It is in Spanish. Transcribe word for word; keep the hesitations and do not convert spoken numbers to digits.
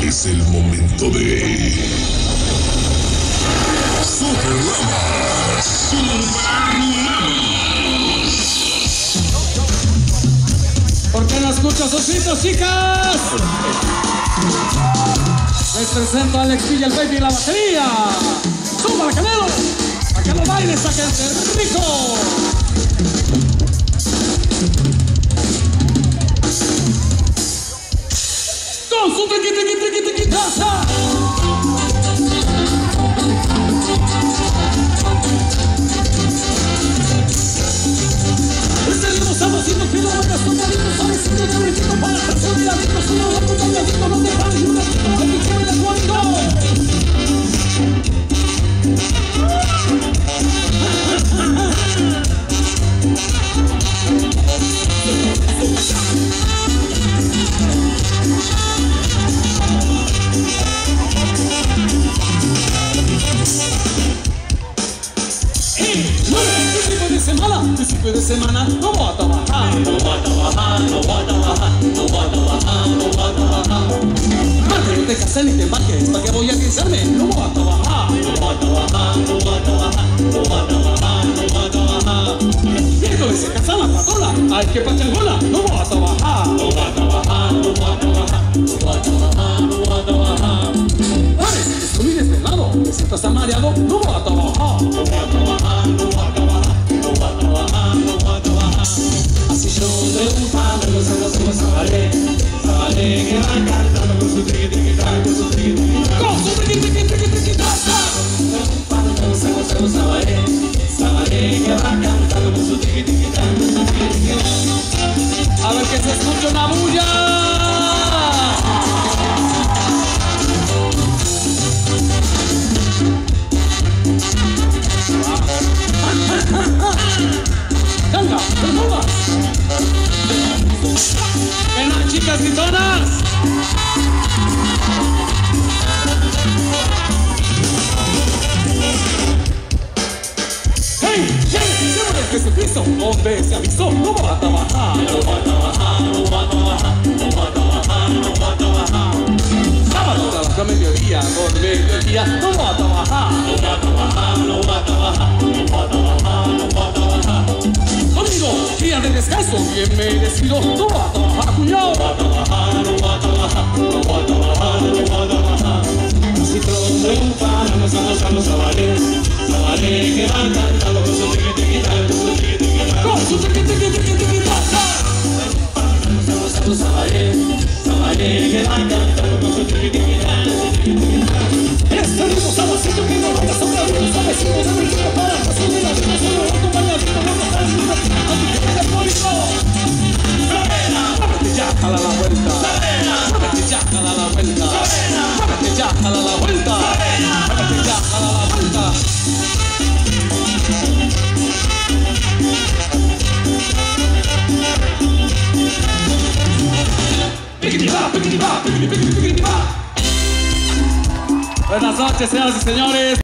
Es el momento de Superlamas. Superlamas. ¿Por qué no escucho sus gritos, chicas? Les presento a Alex Villa, el baby y la batería. ¡Súbala, Canelo! ¡A que lo baile esta gente rico! ¡Con su triqui, triqui, triqui, triqui, taza! Este ritmo sabrosito que lo hagas con marido, sabes si no te repito para hacerse un ladito, solo la puta y adicto, no te pares y un ratito, no te quiero el cuarto. Principio de semana no voy a trabajar, no voy a trabajar, no voy a trabajar, no voy a trabajar, no voy a trabajar. Martes no te cases ni te embarques, ¿para qué voy a guisarme? No voy a trabajar, no voy a trabajar, no voy a trabajar, no voy a trabajar, no voy a trabajar. Miércoles se casa la patrona, hay que pachangola, no voy a trabajar, no voy a trabajar, no voy a trabajar, no voy a trabajar, no voy a trabajar. Jueves, estoy desvelado, me siento hasta mareado, no voy a trabajar, no voy a trabajar, no voy a trabajar. Así yo triunfando, gozando, somos Zabalé, Zabalé que va cantando con su triqui triqui taca, con su triqui triqui taca, con su triqui triqui triqui triqui taca. Triunfando, gozando, somos Zabalé, Zabalé que va cantando con su triqui triqui taca, con su triqui triqui taca. A ver que se escucha una bulla. ¡Canta! ¡Perfumas! ¡Ven, chicas gritonas! ¡Hey! ¡Hey! ¡Siervo de Jesucristo! ¿Dónde se avisó? ¡No va a trabajar! ¡No va a trabajar! ¡No va a trabajar! ¡No va a trabajar! ¡No va a trabajar! Sábado trabaja a mediodía, por mediodía no va a trabajar. No va a trabajar, no va a trabajar, no va a trabajar, no va a trabajar. Domingo, día de descanso, bien merecido, no va a trabajar, cuñado. No va a trabajar, no va a trabajar, no va a trabajar, no va a trabajar. Si triunfan, nosotros a los Zabalé, Zabalé que van cantando con su triqui triqui taca, con su triqui triqui taca, con su triqui triqui triqui triqui taca. Nosotros a los Zabalé, Zabalé que van cantando con su triqui triqui taca, con su triqui triqui taca. Este ritmo sabrosito que no vaya sobre algunos vecinos de México para pasar de la vida solo acompañadito, no está en una tica, a ti que te público. Muévete ya, jala la vuelta. Muévete ya, jala la vuelta. Muévete ya, jala la vuelta. Muévete ya, jala la vuelta. Buenas noches, señoras y señores.